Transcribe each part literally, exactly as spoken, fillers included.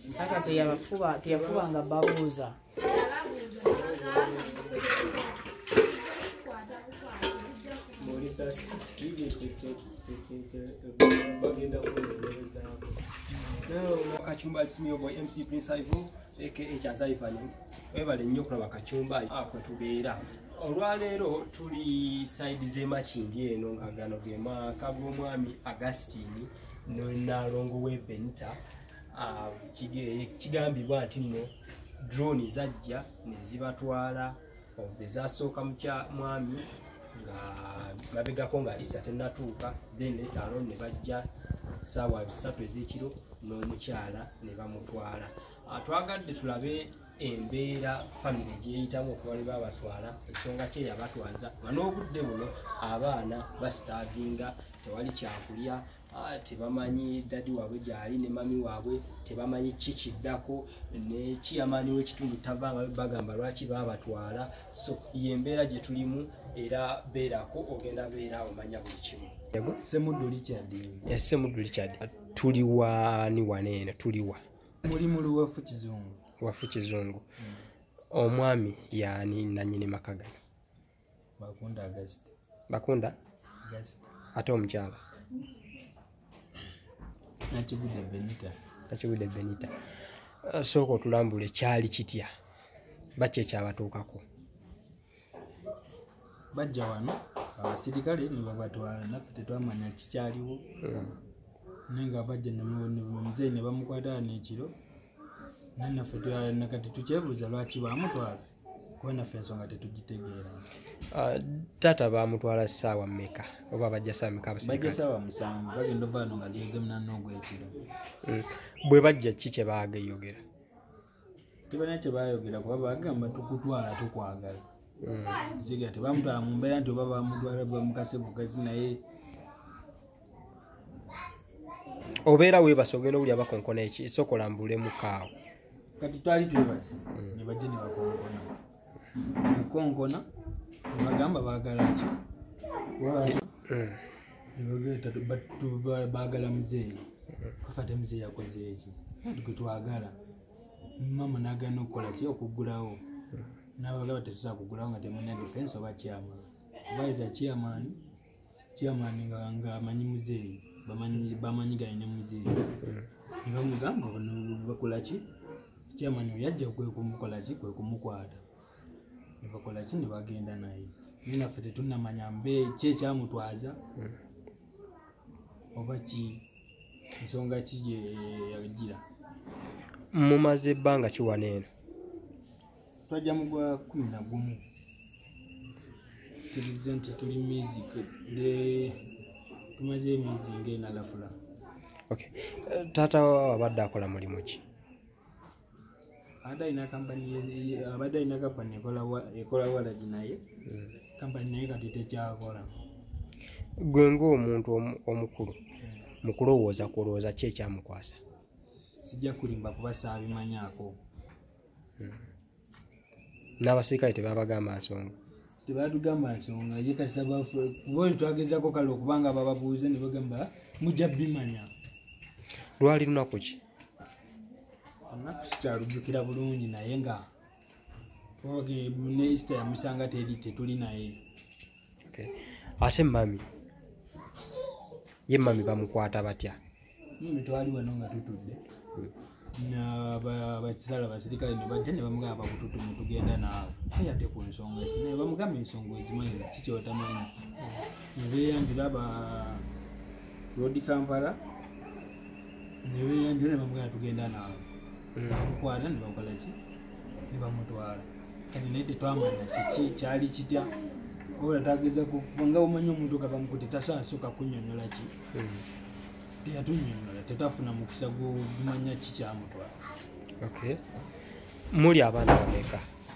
Taata teyabafuba teyafuba nga babuuza. Kachumbali simio boy M C Prince Ivo aka Chazaifa webale nnyo kulaba Kachumbali akwe tubeera. Olwaleero tuli side ze Makindi eno nga gano ge maka g'omwami Augustine Nalongo we Benita. Kigambibwa nti nno drone zajja ne zibatwala ezasooka mukya mwami nga mabegako nga isa tennatuuka then letaalo ne bajja ssaawa bisatu ez'ekiro n'omukyala ne bamutwala. Twagadde tulabe embeera family gyeyitamu okuba babatwala ensonga ki eyabatwaza nga n'obudde buno abaana basitaavinga tewali kyakulya tebamanyi dadi waabwe gyali ne mami waabwe tebamanyi ki kiddako ne kiyamaani w'ekitundu tavanga bagamba lwaki babatwala. So yembeera gye tulimu era beerako ogenda beera omanya buli kimu. Semuddu Richard. Yes, Semuddu Richard. Tuli wani waneeno tuliwa muli muli wafu kizungu wafu kizungu mm. Omwami yani nanyini makagano Bakunda August. Bakunda August. Ate omukyala Nakigude Benita. Nakigude Benita. Uh, soko tulambule kyali kitya bache kyabatuukako bajja wano abasirikale ne babatwala naffe tetwamanya kikyaliwo mm. Nenga bajja ne muzee ne bamukwata n'ekiro naffe nakati tukyebuuza lwaki bamutwala kuba naffe ensonga tetugitegeera. Uh, Taata bamutwala ssaawa mmeka oba bajja ssaawa mmeka abasirikale? Bajja ssaawa musanvu bagenda ovaano nga ziweze munaana ogw'ekiro. Mm. Bwe bajja ki kye baageyogera? Tebana kye baayogera kuba bagamba tukutwala tukwagala. Mm. Nsiga tebamutwala mu mbeera nti oba bamutwala bamukase bukazi naye obeera weebasogera oli abakonkona eki sokola mbule mukaawo kati twali twebaze mm. Ne bajja ne bakonkona mukonkona ne bagamba baagala ki mm. Baagala muzeeyi kufate muzeeyi yakoze eki gwe twagala mama n'agaana okukola ki okuggulawo n'abagaba tetusobola kuggulawo nga temulina defense oba chairman baita chairman chairman nga amanyi muzeeyi bamanyi bamanyi gaine muzeeyi ne bamugamba bakola ki chairman yajja kwe kumukola ki kwe kumukwata ne bakola ki ne bagenda naye naffe tetunnamanya mbe ki ekyamutwaza oba ki ensonga ki yagira. Mumaze ebbanga ki waneeno? Twajja mu gwa kumi na gumu tulize nti tuli miezi tumaze emyezi ng'enalafula. Okay. Taata abadde akola mulimu ki? Abadde alina kampani abadde alina kampani ekola walagi naye kampani naye kati tekyakola. Gwe ng'omuntu omukulu mu kulowooza kulowooza ki ekyamukwasa? Sijja kulimba kuba saabimanyaako. N'abasirikale tebabagamba nsonga? Tebatugamba nsonga ye kasita bwe twagezaako kale okubanga bababuuze ne bagamba mujja bimanya. Lwali lunaku ki? Olunaku sikyalujjukira bulungi naye nga ne Easter yamusanga teri tetuli naye. Okay. Ate mami ye mami bamukwata batya? Mami twali wano nga tutudde na bakisala basirikale ne bajja ne bamugamba bakututumu tugenda naawe naye ate ku nsonga ne bamugamba ensonga ezimanyi kiki otamanyi ne beeyanjula ba Road Kampala ne beeyanjula ne bamugamba tugenda naawe bamukwata ne bakola ki ne bamutwala kati naye tetwamanya kiki kyali kitya oba tageza kubanga omanyi omuntu nga bamukute tasasooka kunnyonnyola ki teyatunyonnyola tetafuna mukisa gumanya ki kyamutwala. Okay. Muli abaana bameka?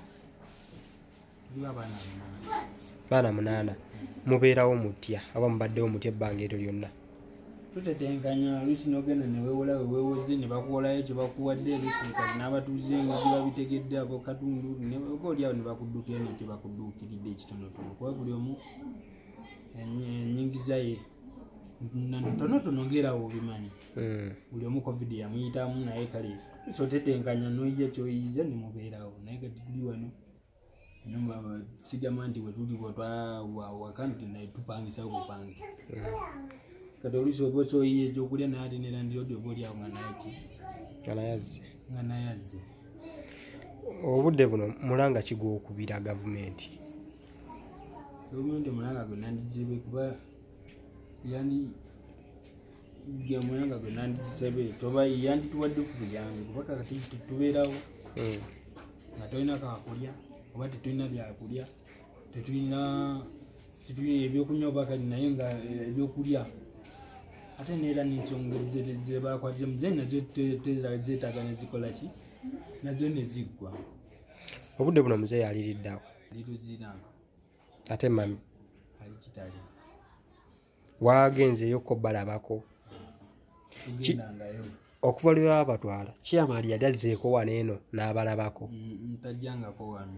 Tuli abaana munaana. Baana munaana. Mubeerawo mutya aba mubaddewo mutya ebbanga eryo lyonna? Tutetenkanya oluusi n'ogenda ne weewola we weewoze ne bakuwolayo kye bakuwadde oluusi kati n'abatuuze nga gye babitegedde abo katundu oba oliawo ne bakuddukira nekye bakudduukiridde ekitonotono kuba buli omu ennyingiza ye tono tonongerawo bimanyi buli omu covid yamuyitamu naye kale so tetenkanya noye kyoyize nemubeerawo naye kati tuli wano sigamba nti wetuli wakanti naye tupangisa kupangisa kati oluusi oba kyoyiye ekyokulya naye ate nera ndi odi oba oliawo nga nayeki nga nayazze. Obudde buno mulanga kigwokubira gavumenti gavumenti mulanga gwe nandijebe kuba yani gye mulanga gwe nandijisebe toba yandituwadde ku buyambi kuba kakati tubeerawo nga tolina kakulya oba tetulina byakulya tetulina tetulina ebyokunywa oba kali naye nga ebyokulya ate neera n'ensonga zebakwatire muze nazo zeetaaga nezikola ki nazo neziggwa. Obudde buno muzeeyi aliriddawo lituziranga ate mami ali kitali wagenzeeyo ko balabako tugendangayo okuva lwe babatwala kyamaali yali azzeeko wano eno n'abalabako ntajjangako wano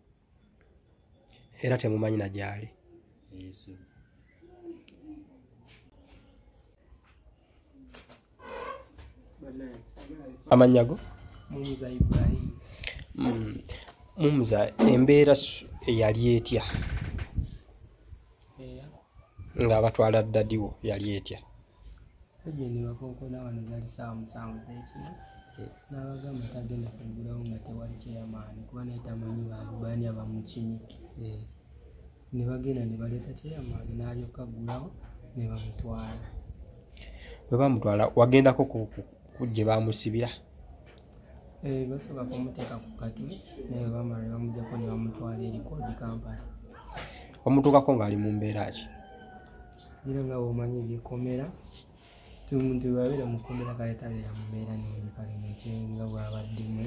era temumanyi na gyali. Amannya go? Mumuza Ibrahim. Mm. Mumuza embeera yali etya? Yeah. Nga abatwala ddadiwo yali etya? Ejeni wakonkona wano gali sawa musanvu z'ekiro. N'abagamba tagenda kugulawo nga tewali kyeyamaani kuba naye tamanyi baani abamukini. Ne bagenda ne baleeta kyeyamaani n'alyoka aggulawo ne bamutwala. Bwe bamutwala wagendako gye bamusibira? Eh, basooka kumuteeka ku katwe naye bamala bamuggyako ne bamutwala eri kodi Kampala. Wamutuukako ng'ali mu mbeera ki? Gira nga bw'omanyi ebyekomera omuntu bwabeera mu kkomera kale tabeera mu mbeera nnungi kale ng'ekyenga bw'abaddemu.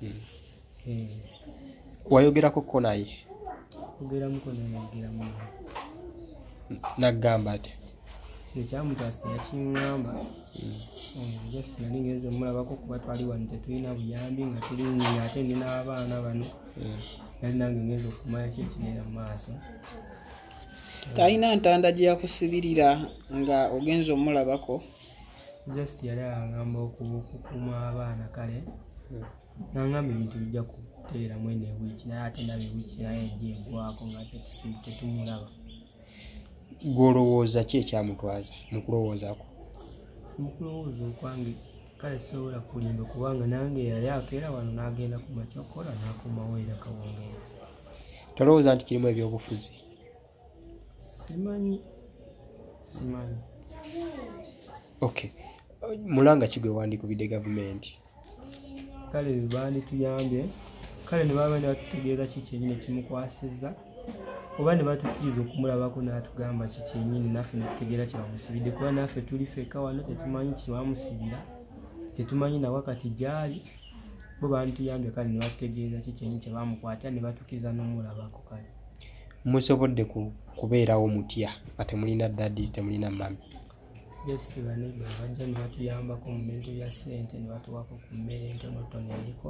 Wayogerako ko naye? Ogeramuko nayogeramu naggamba ati ekyamutaasa teyakiŋŋamba just nali ngenze mulabako kuba twali wano tetulina buyambi nga tuli nnyina ate nina abaana bano nali nange ngenza okumanya ki ekigenda mu maaso. Talina ntanda gye yakusibirira nga ogenza omulabako? Just yali aŋŋamba okukuuma abaana kale n'aŋŋamba ebintu bijja kuteeramu eno ewiiki naye ate ndaba ewiiki naye ejja eggwako nga tetumulaba. Gw'olowooza ki ekyamutwaza mu kulowoozaako? Mu kulowooza okwange kale sobola kulimba kubanga nange yali akeera wano n'agenda ku makyokola n'akomawo era kawungeezi. Tolowooza nti kirimu ebyobufuzi? Simanyi. Simanyi. Okay. Mulanga kigwe wandikubidde gavumenti? Kale bandituyambye kale ne baba ne batutegeeza ki kyennyini kimukwasizza oba ne batukkiriza okumulabako n'atugamba ki kyennyini naffe netutegeera kyebamusibidde kuba naffe tuli feka wano tetumanyi kyebamusibira tetumanyi nawakati gyali bo bandituyambye kale ne batutegeeza ki kyennyini kyebamukwatira ne batukkiriza n'omulabako kale. Musobodde kubeerawo mutya nga temulina ddadi temulina mami? Yes, baneiba bajja ne batuyambako mu bintu bya ssente ne batuwako ku mmere entonotono eriko.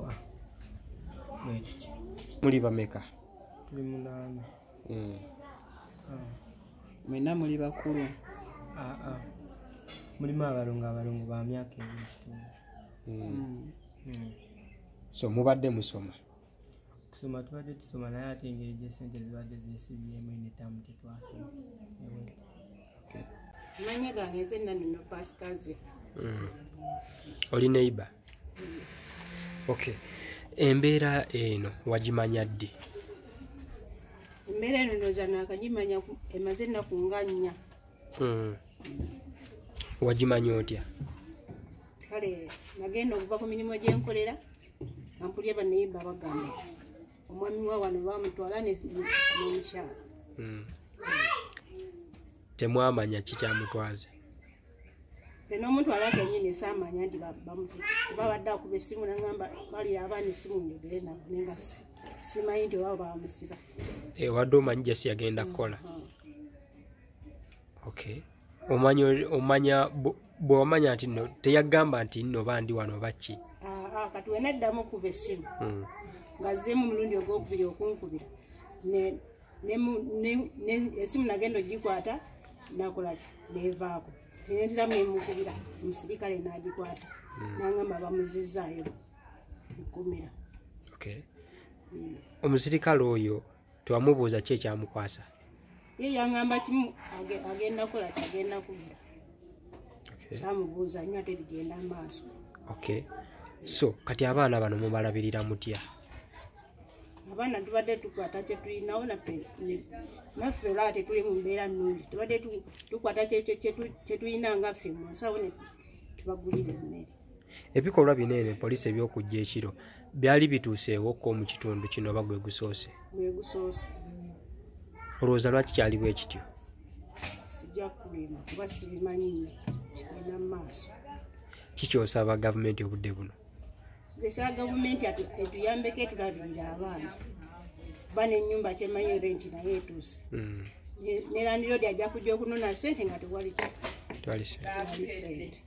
Muli bameka? Tuli munaana. Mwena muli bakulu? Aa mulimu abalongo abalongo ba myaka ebiri kitundu. So mubadde musoma? Kusoma tubadde tusoma naye ate engeri gye ssente zibadde zeesibyemu enetamu tetwasoma. Manya gange nze nanino pasikaze. Oli neighbor? Okay. Embeera eno wagimanya ddi? Embeera eno ndowooza naakagimanya emaze ennaku nga nnya. Wagimanya otya? Kale nagenda okuva ku mirimu gye nkolera ampulya baneiba bagamba omwami wa wano bamutwala n'omukyala. Temwamanya ki kyamutwaza? N'omutwala kennyini saamanya nti babadde akuba essimu n'aŋŋamba bali abaana essimu njogere nabo naye nga simanyi nti oba bamusiba. Wadde omanyi gyesi yagenda kukola? Okay. Omanya bw'omanya nti nno teyagamba nti nno bandi wano baki? Kati we neddamu okuba essimu ng'azzeemu omulundi ogwokubiri okunkubira essimu nagenda ogikwata nakola ki neevaako enziramu emukubira omusirikale n'agikwata n'angamba bamuzizaayo mukumira. Omusirikale oyo tewamubuuza ki ekyamukwasa? Ye yangamba kimu agenda kukola kyagenda kudda. Saamubuuza nnyo ate bigenda mu maaso. Okay. So kati abaana bano mubalabirira mutya? Abaana tubadde tukwata kye tulinawo naffe naffe olaba tetuli mu mbeera nnungi. Tubadde tukwata kye tulina nga ffe mu nsawo ne tubagulira emmere. Ebikolwa binene poliisi ebyokujja ekiro byali bituuseewokko mu kitundu kino oba gwe gusoose? Gwe gusoose. Olowooza lwaki kyali bwe kityo? Sijja kubima kuba sibimanyi nnyo kigenda mu maaso. Kikyosaba gavumenti obudde buno? Sesa gavumenti etuyambeko etulabirira abaana kuba n'ennyumba kyemanyi renti naye etuuse. Ne landiroodi ajja kujja okunona ssente nga tewali sente.